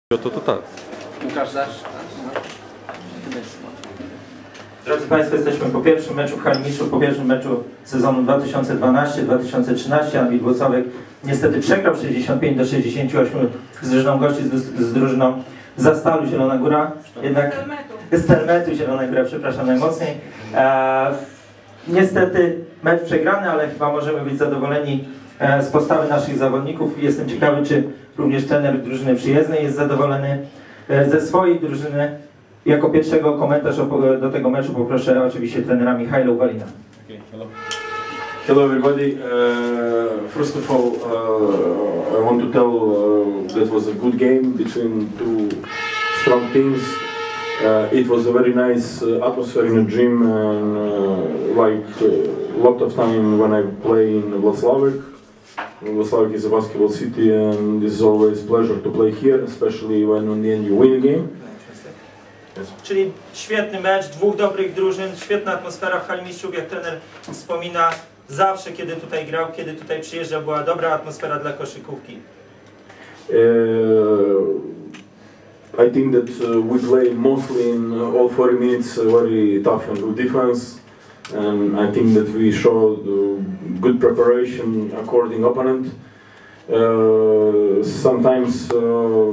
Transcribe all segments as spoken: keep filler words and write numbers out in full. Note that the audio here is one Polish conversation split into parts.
To, to tak. Łukasz, dasz? Drodzy Państwo, jesteśmy po pierwszym meczu w Hali Mistrzów, po pierwszym meczu sezonu dwa tysiące dwanaście dwa tysiące trzynaście. Anwil Włocławek niestety przegrał sześćdziesiąt pięć do sześćdziesięciu ośmiu z drużyną gości, z, z drużyną Zastalu Zielona Góra. Jednak z Telmetu Zielona Góra, przepraszam najmocniej. E, niestety mecz przegrany, ale chyba możemy być zadowoleni e, z postawy naszych zawodników. Jestem ciekawy, czy również trener drużyny przyjezdnej jest zadowolony e, ze swojej drużyny. Jako pierwszego komentarz do tego meczu poproszę oczywiście trenera Michajla Uwalina. Okay, hello. Hello everybody. Uh, first of all, uh, I want to tell uh, that was a good game between two strong teams. Uh, it was a very nice uh, atmosphere in the gym, and uh, like a lot of time when I play in Włocławek. Włocławek is a basketball city, and it's always a pleasure to play here, especially when in the end you win a game. Czyli świetny mecz, dwóch dobrych drużyn, świetna atmosfera w Hali Mistrzów, jak trener wspomina, zawsze kiedy tutaj grał, kiedy tutaj przyjeżdżał, była dobra atmosfera dla koszykówki. Uh, I think that uh, we play mostly in all forty minutes uh, very tough and good defense, and I think that we showed uh, good preparation according opponent. Uh, sometimes uh,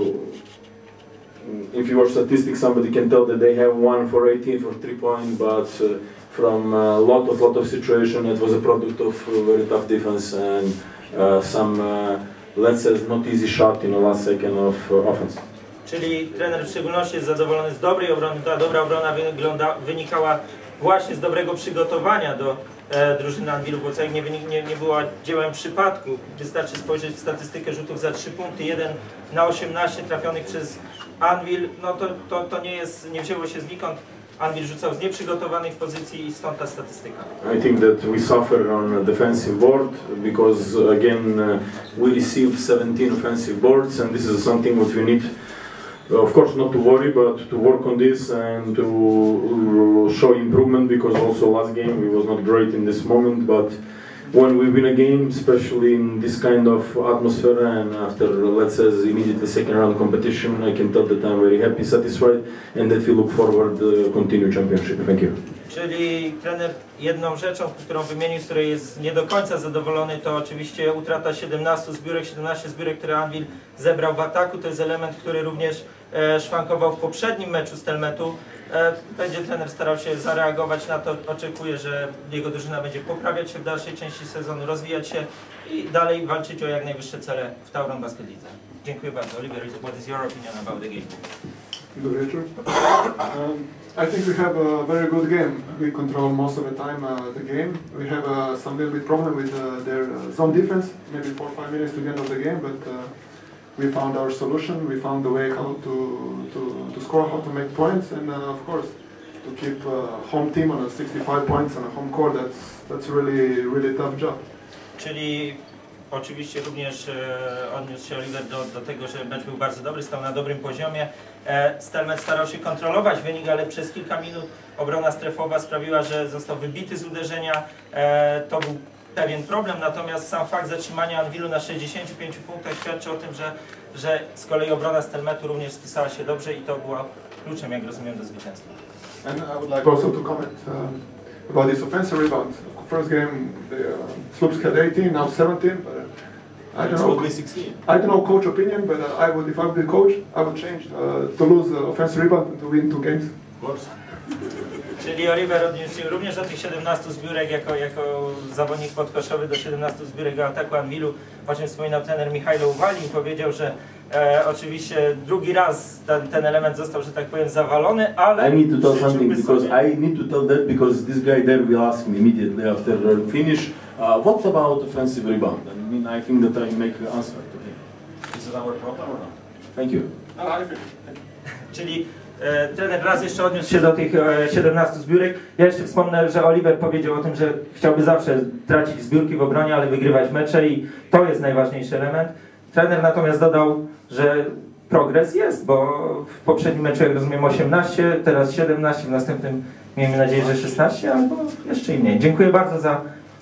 if you watch statistics, somebody can tell that they have one for eighteen for three point, but uh, from a lot of lot of situation, it was a product of uh, very tough defense and uh, some, uh, let's say, not easy shot in the last second of uh, offense. Czyli trener w szczególności jest zadowolony z dobrej obrony. Ta dobra obrona wygląda, wynikała właśnie z dobrego przygotowania do e, drużyny Anwilu Włocławek. Nie, nie, nie była dziełem przypadku. Wystarczy spojrzeć w statystykę rzutów za trzy punkty, jeden na osiemnaście trafionych przez Anwil. No to, to, to nie jest, nie wzięło się znikąd. Anwil rzucał z nieprzygotowanych pozycji i stąd ta statystyka. I think that we suffer on a defensive board because again uh, we received seventeen offensive boards, and this is something what we need. Of course, not to worry, but to work on this and to show improvement, because also last game we was not great in this moment, but when we win a game, especially in this kind of atmosphere and after, let's say, immediately second round competition, I can tell that I'm very happy, satisfied, and that we look forward to continue championship. Thank you. Czyli trener jedną rzeczą, którą wymienił, z której jest nie do końca zadowolony, to oczywiście utrata siedemnastu zbiórek, siedemnaście zbiórek, które Anwil zebrał w ataku. To jest element, który również e, szwankował w poprzednim meczu z Telmetu. E, będzie trener starał się zareagować na to. Oczekuję, że jego drużyna będzie poprawiać się w dalszej części sezonu, rozwijać się i dalej walczyć o jak najwyższe cele w Tauron Basket Lidze. Dziękuję bardzo. Oliver, what is your opinion about the game? Good Richard. Um, I think we have a very good game. We control most of the time uh, the game. We have uh, some little bit problem with uh, their uh, zone defense, maybe four or five minutes to the end of the game, but uh, we found our solution. We found the way how to to, to score, how to make points, and uh, of course to keep uh, home team on a sixty-five points on a home court. That's that's really really tough job. Czyli oczywiście również e, odniósł się Oliver do, do tego, że mecz był bardzo dobry, stał na dobrym poziomie. E, Stelmet starał się kontrolować wynik, ale przez kilka minut obrona strefowa sprawiła, że został wybity z uderzenia. E, to był pewien problem, natomiast sam fakt zatrzymania Anwilu na sześćdziesięciu pięciu punktach świadczy o tym, że, że z kolei obrona Stelmetu również spisała się dobrze i to było kluczem, jak rozumiem, do zwycięstwa. And I would like also to comment um, about this offensive rebound. First game, the uh, Slupsk had eighteen, now seventeen. But uh, I don't know. I don't know coach opinion, but uh, I would, if I would be coach, I would change uh, to lose uh, offensive rebound and to win two games. Of course. Czyli Oliver odniósł się również do tych siedemnastu zbiórek jako, jako zawodnik podkoszowy, do siedemnastu zbiórek do ataku Anwilu, o czym wspominał trener Michajlo Uwalin. Powiedział, że e, oczywiście drugi raz ten, ten element został, że tak powiem, zawalony, ale... I need to tell something, because I need to tell that because this guy there will ask me immediately after finish, uh, what about offensive rebound? I mean, I think that I make an answer to him. Is it our problem or not? Thank you. No, I think. Czyli e, trener raz jeszcze odniósł się do tych e, siedemnastu zbiórek. Ja jeszcze wspomnę, że Oliver powiedział o tym, że chciałby zawsze tracić zbiórki w obronie, ale wygrywać mecze i to jest najważniejszy element. Trener natomiast dodał, że progres jest, bo w poprzednim meczu, jak rozumiem, osiemnaście, teraz siedemnaście, w następnym miejmy nadzieję, że szesnaście, albo jeszcze i mniej. Dziękuję bardzo za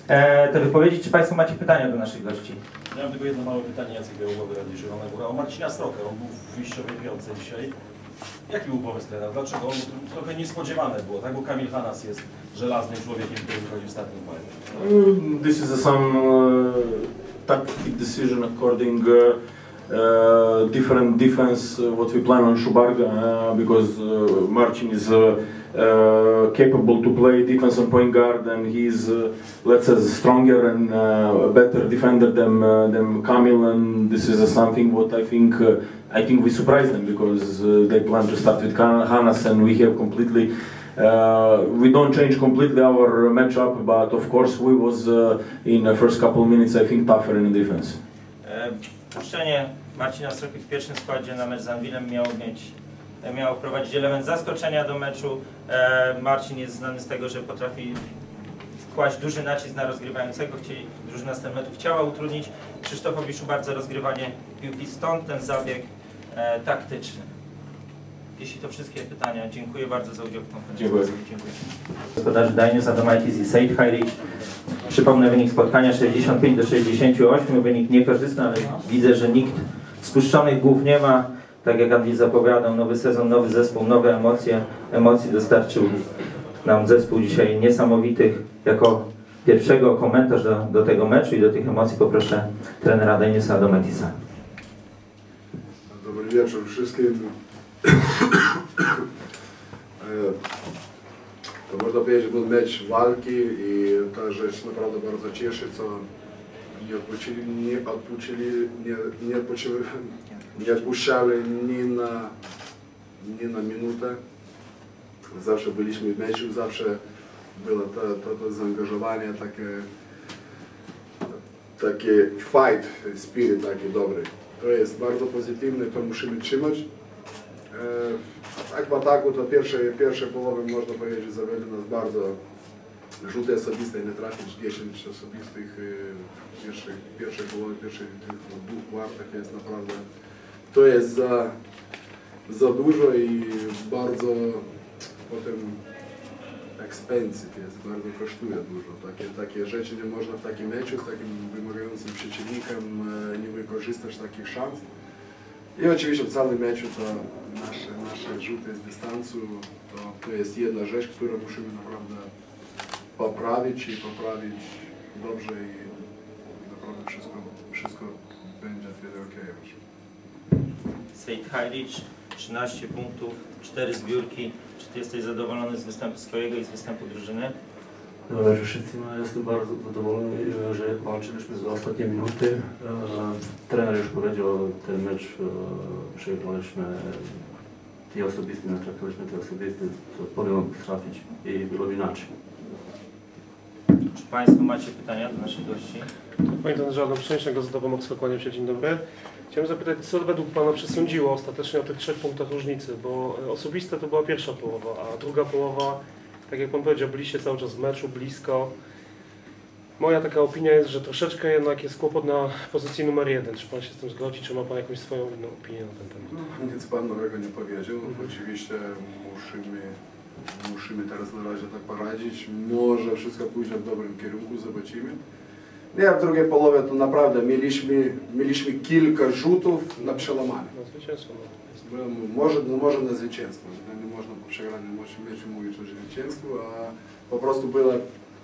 e, te wypowiedzi. Czy Państwo macie pytania do naszych gości? Ja mam tylko jedno małe pytanie, Jacek Białogowy, Radio Zielona Góra, o Marcina Strokę. On był w wyjściowej piątce dzisiaj. Jaki był pomysł trenera? Dlaczego? On trochę niespodziewane było, tak? Bo Kamil Hanas jest żelaznym człowiekiem, który wychodzi w ostatnim pole. Uh, This is a some uh, tactic decision according uh, uh, different defense uh, what we plan on Shubarga uh, because uh, Marcin is uh, uh, capable to play defense on point guard and he's uh, let's say stronger and uh, a better defender than uh, than Kamil, and this is uh, something what I think uh, I think we surprised them because uh, they plan to start with Hanas and we have completely Uh, we don't change completely our matchup, but of course we was uh, in the first couple minutes I think tougher in defense. Puszczenie Marcina Stroki w pierwszym składzie na mecz z Anwilem miało mieć, miało wprowadzić element zaskoczenia do meczu. E, Marcin jest znany z tego, że potrafi kłaść duży nacisk na rozgrywającego, chcieli, drużyna z meczu chciała utrudnić Krzysztofowi Szubardze rozgrywanie piłki, stąd ten zabieg e, taktyczny. Jeśli to wszystkie pytania, dziękuję bardzo za udział w konferencji. Dziękuję. Dziękuję. Gospodarzy Dainius Adomaitis i Seid Hajric. Przypomnę wynik spotkania sześćdziesiąt pięć do sześćdziesięciu ośmiu. Wynik niekorzystny, ale widzę, że nikt spuszczonych głów nie ma. Tak jak Andrzej zapowiadał, nowy sezon, nowy zespół, nowe emocje. Emocji dostarczył nam zespół dzisiaj niesamowitych. Jako pierwszego komentarz do, do tego meczu i do tych emocji poproszę trenera Dainiusa Adomaitisa. Dobry wieczór wszystkim. To można powiedzieć, był mecz walki i ta rzecz naprawdę bardzo cieszy, co nie odpuścili, nie odpuścili, nie, nie, odpuścili, nie odpuszczali ni na, ni na minutę. Zawsze byliśmy w meczu, zawsze było to, to, to zaangażowanie, takie, taki fight spirit taki dobry. To jest bardzo pozytywne, to musimy trzymać. A tak w ataku to pierwsze, pierwsze połowy można powiedzieć, że zawiedli nas bardzo rzuty osobiste i nie trafić dziesięć osobistych w pierwszej, pierwszej połowie, pierwszych dwóch kwartach jest naprawdę, to jest za, za dużo i bardzo potem expensive jest, bardzo kosztuje dużo. Takie, takie rzeczy nie można w takim meczu z takim wymagającym przeciwnikiem nie wykorzystać takich szans. I oczywiście w całym meczu to nasze, nasze rzuty z dystansu to, to jest jedna rzecz, którą musimy naprawdę poprawić i poprawić dobrze i naprawdę wszystko, wszystko będzie wtedy ok. Seid Hajric, trzynaście punktów, cztery zbiórki. Czy Ty jesteś zadowolony z występu swojego i z występu drużyny? Dobra, że wszyscy jestem bardzo zadowolony, że walczyliśmy za ostatnie minuty. Trener już powiedział, ten mecz przegraliśmy te osobiste, nie traktowaliśmy te osobiste, to powinno trafić i było inaczej. Czy Państwo macie pytania do naszych gości? Panie trenerze, Adam Szczęśnego z Dową kłaniam się, dzień dobry. Chciałem zapytać, co według Pana przesądziło ostatecznie o tych trzech punktach różnicy, bo osobiste to była pierwsza połowa, a druga połowa, tak jak Pan powiedział, byliście cały czas w meczu, blisko. Moja taka opinia jest, że troszeczkę jednak jest kłopot na pozycji numer jeden. Czy Pan się z tym zgodzi, czy ma Pan jakąś swoją inną opinię na ten temat? No, nic Pan nowego nie powiedział. Mhm. Oczywiście musimy, musimy teraz na razie tak poradzić. Może wszystko pójdzie w dobrym kierunku, zobaczymy. Nie, w drugiej połowie to naprawdę mieliśmy, mieliśmy kilka rzutów na przełamanie. Na zwycięstwo. No. Może, no, może na zwycięstwo. Nie można po przegranym meczu mówić o zwycięstwu, a po prostu były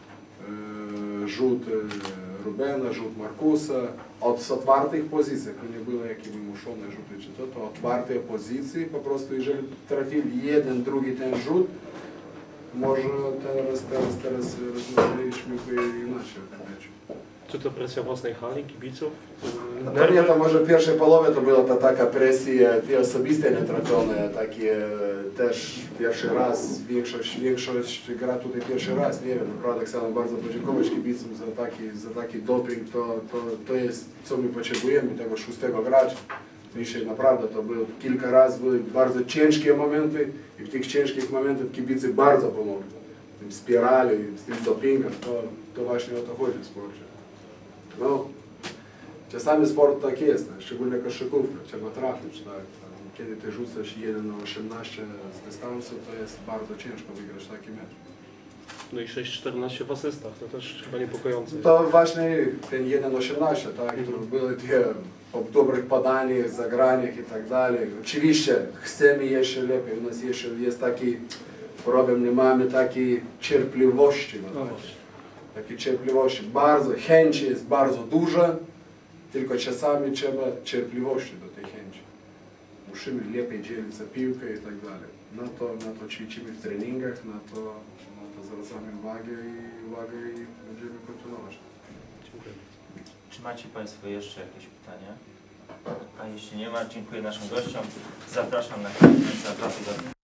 e, rzut e, Rubena, rzut Markusa od z otwartych pozycji. To nie było jakieś wymuszone rzuty czy to, to otwarte pozycje. Po prostu jeżeli trafili jeden, drugi ten rzut, może teraz, teraz, teraz rozmawialiśmy inaczej w tym meczu. Czy to presja własnej hali, kibiców? To nie, to może w pierwszej połowie to była ta taka presja, te osobiste nietrafione, takie też pierwszy raz, większość, większość gra tutaj pierwszy raz, nie wiem, naprawdę chcę bardzo podziękować kibicom za taki, za taki doping, to, to, to jest co my potrzebujemy, tego szóstego grać. Dzisiaj naprawdę to było kilka razy, były bardzo ciężkie momenty i w tych ciężkich momentach kibicy bardzo pomogli. Tym wspierali, z tym dopingiem, to, to właśnie o to chodzi w sporcie. No, czasami sport tak jest, szczególnie koszykówka, trzeba trafić, tak. Kiedy ty rzucasz jeden na osiemnaście z dystansu, to jest bardzo ciężko wygrać taki mecz. No i sześć czternaście w asystach, to też chyba niepokojące. To właśnie ten jeden osiemnaście, tak, to były te po dobrych podaniach, zagraniach i tak dalej. Oczywiście chcemy jeszcze lepiej, u nas jeszcze jest taki problem, nie mamy takiej cierpliwości. No właśnie. Takiej cierpliwości, bardzo, chęci jest bardzo duża, tylko czasami trzeba cierpliwości do tej chęci. Musimy lepiej dzielić za piłkę i tak dalej. Na to, na to ćwiczymy w treningach, na to, na to zwracamy uwagę i, uwagę i będziemy kontynuować. Dziękuję. Czy macie Państwo jeszcze jakieś pytania? A jeśli nie ma, dziękuję naszym gościom. Zapraszam na koniec.